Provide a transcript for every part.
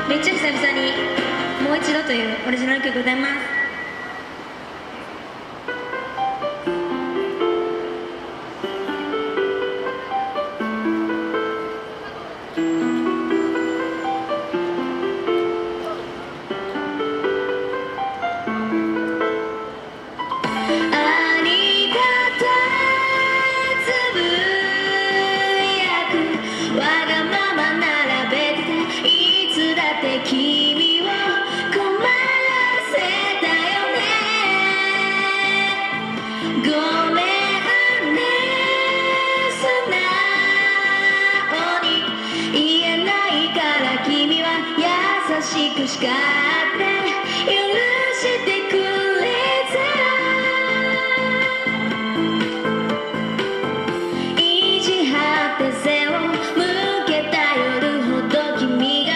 めっちゃ久々にもう一度というオリジナル曲歌います。 君を困らせたよね。ごめんね。素直に言えないから君は優しく叱って許してくれた。意地張って背を向けた夜ほど君が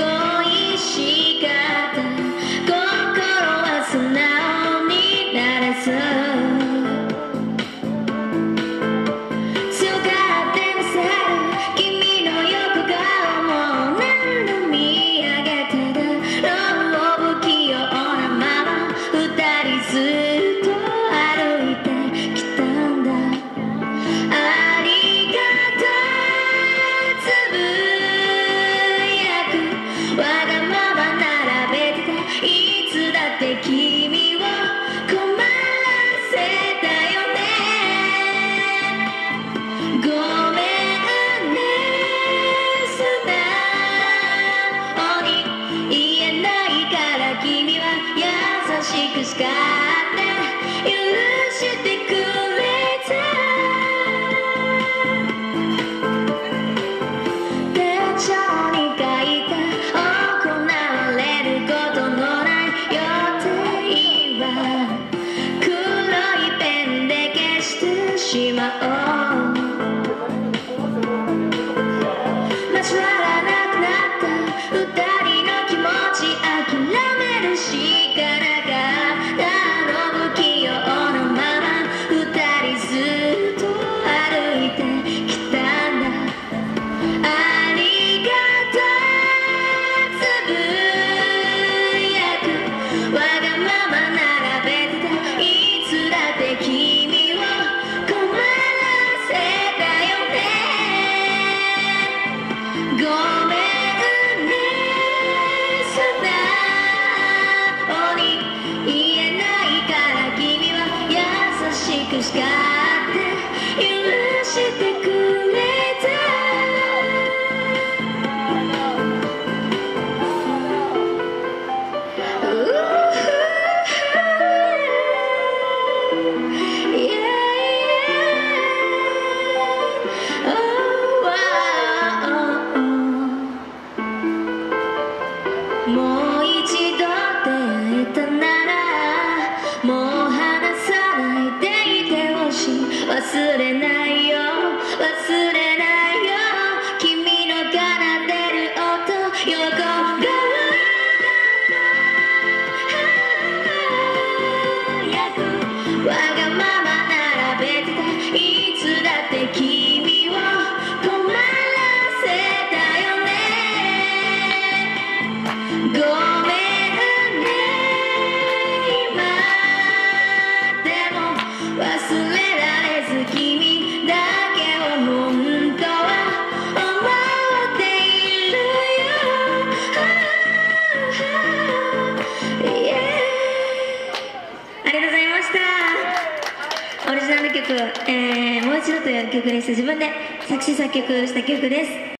君を困らせたよね。ごめんね。素直に言えないから君は優しく叱って許してくれた。手帳に書いた行われることのない黒いペンで消してしまおう。交わらなくなった二人の気持ち諦めるしかなかった。あの不器用なまま二人ずっと歩いてきたんだ。ありがとうつぶやくわがまま君を困らせたよね。ごめんね。素直に言えないから君は優しく叱って許してくれた。もう一度出会えたならもう離さないでいてほしい。忘れないよ忘れないよ君の奏でる音横顔わがまま並べてた。いつだって君を困らせたよね。ごめんね。今でも忘れられず君だけを本当は思っているよ。ありがとうございました。オリジナル曲、もう一度という曲にして自分で作詞作曲した曲です。